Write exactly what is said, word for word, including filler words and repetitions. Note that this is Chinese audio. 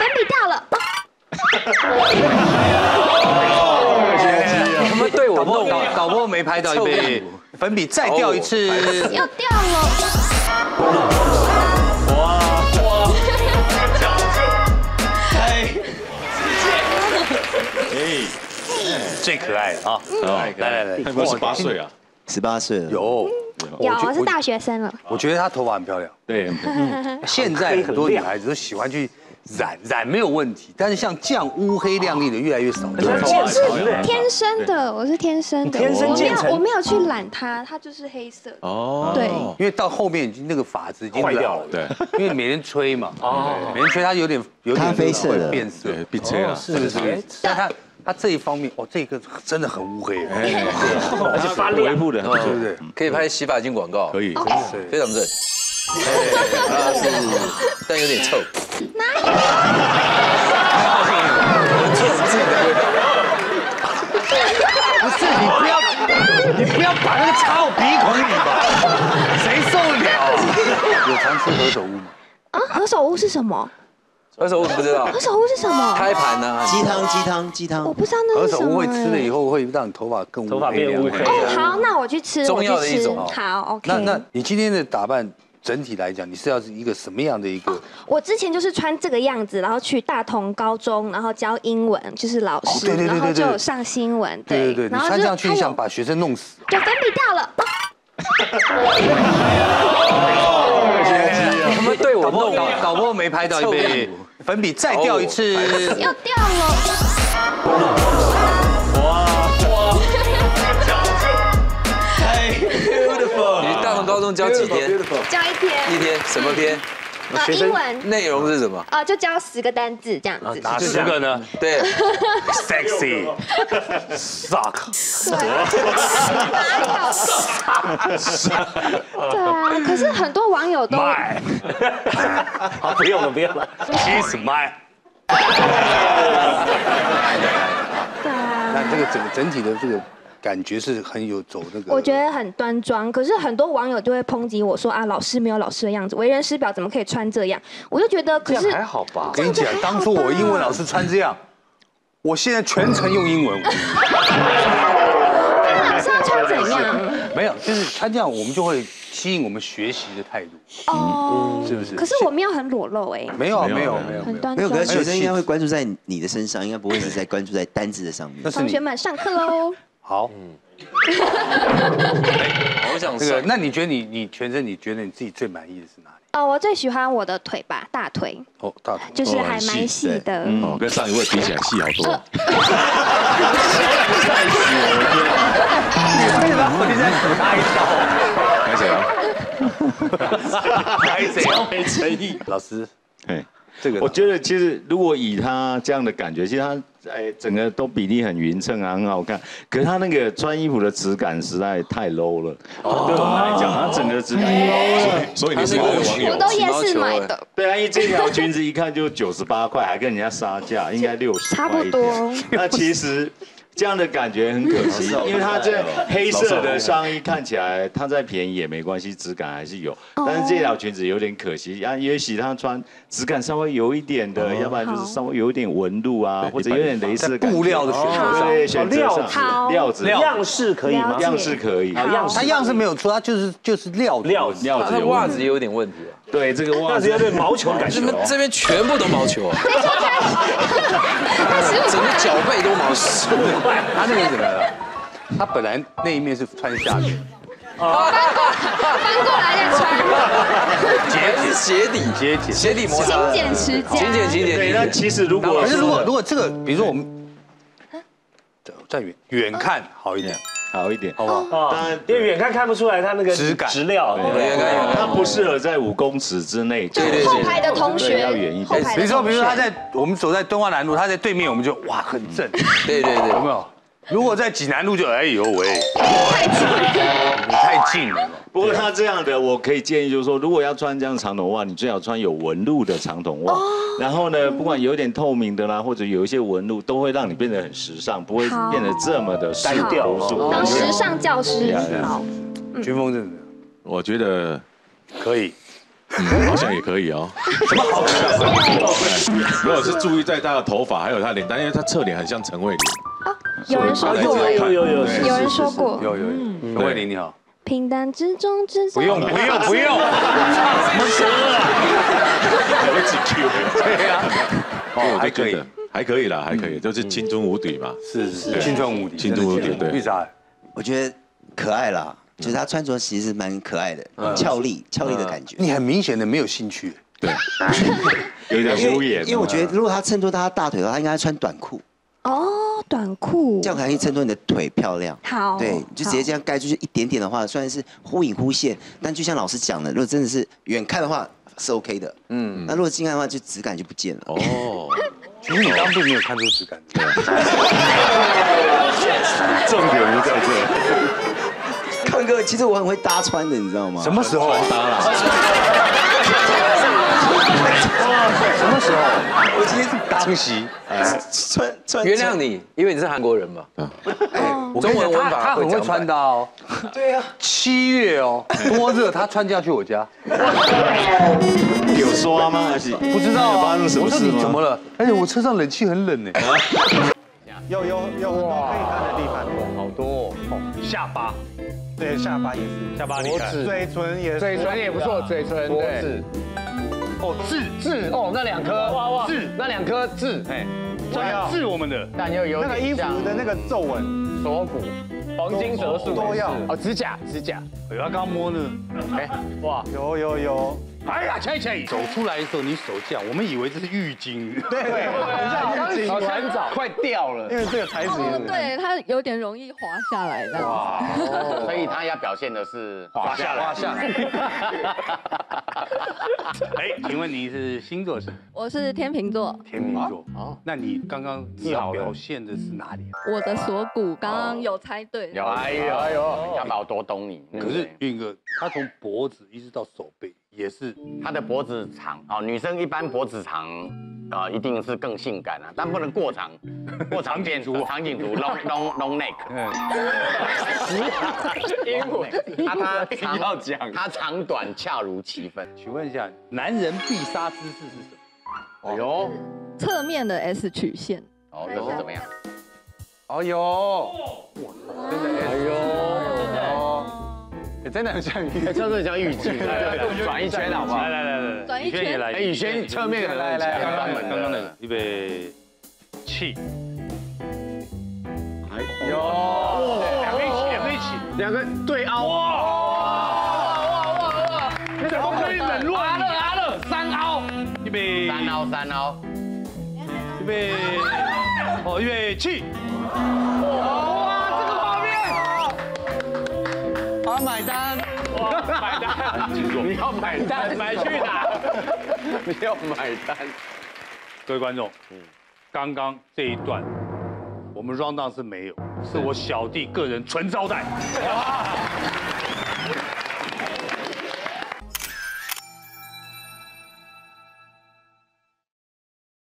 粉笔掉了。 他们对我弄， 搞搞不好没拍到一杯粉笔，再掉一次， 又掉了。 哇哇！哎， 哎，最可爱的啊！来来来， 他有十八岁啊？ 十八岁了。 有有，我是大学生了。 我觉得她头发很漂亮。 对， 现在很多女孩子都喜欢去染，染没有问题，但是像这样乌黑亮丽的越来越少。 我是天生的，我是天生的， 天生渐层， 我没有去染它，它就是黑色。 哦， 对， 因为到后面已经那个发质已经坏掉了， 对， 因为每人吹嘛，哦，每人吹它有点有点咖啡色的变色， 对，必吹啊， 是不是？但它它这一方面，哦，这个真的很乌黑， 而且发亮， 维护的很不错对不对？ 可以拍洗发精广告， 可以， 非常正。它是，但有点臭。 哪有？ 闻出自己的味道。 不是你不要，你不要把那个插我鼻孔里吧，谁受得了？有常吃何首乌吗？ 啊，何首乌是什么？ 何首乌不知道？ 何首乌是什么？ 开盘呢？ 鸡汤，鸡汤，鸡汤。 我不知道那何是什么。 首乌会吃了以后会让你头发更乌黑， 头发变乌黑。 哦，好，那我去吃， 中药的我去吃一种。 好 ，OK。 那那你今天的打扮整体来讲，你是要是一个什么样的一个？ 我之前就是穿这个样子，然后去大同高中，然后教英文，就是老师， 对对对对然后就有上新闻， 对对对，你穿这样去想把学生弄死。 对，粉笔掉了。 他们对我弄， 搞搞不好没拍到一杯粉笔，再掉一次， 又掉了。 哇哇！ 哎 ，beautiful！ 你大同高中教几天？ 教一天。 一天什么篇？ 呃，英文内容是什么？ 啊，就教十个单字这样子。 哪十个呢？ 对 ，sexy suck。 对啊，可是很多网友都。 好，不用了，不用了。 Kiss my。 对啊。 那这个整整体的这个感觉是很有走那个。 我觉得很端庄，可是很多网友就会抨击我说啊，老师没有老师的样子，为人师表怎么可以穿这样？我就觉得，可是还好吧。 我跟你讲，当初我英文老师穿这样，我现在全程用英文。 老师要穿怎样？ 没有，就是穿这样，我们就会吸引我们学习的态度。 哦， 是不是？ 可是我没有很裸露哎。 没有没有没有很端庄。 没有，可是学生应该会关注在你的身上，应该不会是在关注在单字的上面。 同学们上课喽。 好。 我想这个，那你觉得你你全身，你觉得你自己最满意的是哪里？ 哦，我最喜欢我的腿吧，大腿。 哦，大腿就是还蛮细的。 哦，跟上一位比起来细好多。 为什么回家补他一刀？拍谁啊？拍谁啊？ 没诚意。 老师， 哎， 这个我觉得其实如果以他这样的感觉，其实他哎整个都比例很匀称啊，很好看。可是他那个穿衣服的质感实在太 low 了，对我们来讲，他整个质感 low 了。 所以你是一个网友我。都夜市买的。 对啊，因为这条裙子一看就九十八块，还跟人家杀价，应该六十差不多。 那其实。这样的感觉很可惜，因为它这黑色的上衣看起来，它再便宜也没关系，质感还是有。但是这条裙子有点可惜啊，也许它穿质感稍微有一点的，要不然就是稍微有一点纹路啊，或者有点蕾丝的布料的选择， 对，选择上料子样式可以吗？ 样式可以， 样式它样式没有错，它就是就是料料料子， 袜子也有点问题啊。 对，这个袜子有点毛球感觉。 你们这边全部都毛球啊！整个脚背都毛球。 他那个怎么了？他本来那一面是穿下面， 翻过来再穿。 结是鞋底， 斜剪， 鞋底摩擦。 勤俭持家。 勤俭勤俭。 对，那其实如果可是如果如果这个，比如说我们再远远看好一点， 好一点， 好不好？ 啊，当然，因为远看看不出来它那个质感质料， 远看远看。 它不适合在五公尺之内， 就后排的同学要远一点。 后排的同学比如说比如说他在我们走在敦化南路，他在对面，我们就哇很正， 对对对， 有没有？如果在济南路就哎呦喂，你太近了。 不过他这样的，我可以建议就是说，如果要穿这样长筒袜，你最好穿有纹路的长筒袜。然后呢，不管有点透明的啦，或者有一些纹路，都会让你变得很时尚，不会变得这么的单调。 当时尚教师。好， 军风真的， 我觉得可以。 嗯，好像也可以哦。什么好像？如果是注意在他的头发，还有他的脸蛋，因为他侧脸很像陈慧琳。 有人说过， 有有有有有人说过， 有有有，陈慧琳你好。 平淡之中至少不用不用不用， 什么歌啊？ 我一直 Q。 对呀， 哦，还可以，还可以啦，还可以，就是青春无敌嘛。 是是，青春无敌， 青春无敌，对。 绿茶， 我觉得可爱啦，就是他穿着其实蛮可爱的，俏丽俏丽的感觉。 你很明显的没有兴趣。 对， 有点敷衍。 因为我觉得如果他衬托他大腿的话，他应该穿短裤。 哦，短裤， 这样可以衬托你的腿漂亮。 好， 对，就直接这样盖出去一点点的话，虽然是忽隐忽现，但就像老师讲的，如果真的是远看的话是 OK 的。嗯，那如果近看的话，就质感就不见了。哦， 其实你刚刚并没有看出质感。 重点不在这。 康哥，其实我很会搭穿的，你知道吗？ 什么时候搭啦？ 什么时候？我今天当席， 穿穿。 原谅你，因为你是韩国人嘛。 中文文法他很会穿搭哦。对啊。七月哦，多热，他穿下去我家。 有刷吗？还是不知道发生什么事吗？ 我说你怎么了？而且我车上冷气很冷呢。 有有有很多可以看的地方， 好多哦。下巴， 对，下巴也是， 下巴你看， 嘴唇也是， 嘴唇也不错，嘴唇对。 哦，痣痣哦，那两颗痣， 那两颗痣， 哎，痣我们的， 但又有那个衣服的那个皱纹， 锁骨、黄金折数都要。 哦，指甲，指甲。 哎，他刚摸呢， 哎，哇， 有有有。 哎呀，切切，走出来的时候你手这样，我们以为这是浴巾。 对，很像浴巾， 好很早，快掉了， 因为这个材质。 对，它有点容易滑下来的。哇， 所以它要表现的是滑下来，滑下来。 哎，请问你是星座是？ 我是天秤座。 天秤座。哦，那你刚刚要表现的是哪里？ 我的锁骨刚刚有猜对。 有，哎呦哎呦，看吧，我多懂你。 可是运哥，他从脖子一直到手背。也是， 她的脖子长哦，女生一般脖子长，呃，一定是更性感啊，但不能过长，过长变足，长颈族 long long long neck。英文，他他要讲，他长短恰如其分。 请问一下，男人必杀姿势是什么？ 哎呦， 侧面的 S 曲线。 哦，这是怎么样？ 哎呦，哇，真的，哎呦。真的很像浴巾， 真的像浴巾。转一圈好不好？ 来来来来， 转一圈。 来， 哎，宇轩侧面的来来， 刚刚的刚刚的，预备起。 哎呦， 两个一起，两个一起， 两个对凹。哇哇哇哇哇！ 你怎么可以冷落？阿乐阿乐，三凹，预备。 三凹三凹， 预备。哦，预备起。 好，买单！ 哇，买单！ 你要买单， 买去哪？ 你要买单。 各位观众，刚刚这一段我们 round down 是没有，是我小弟个人纯招待。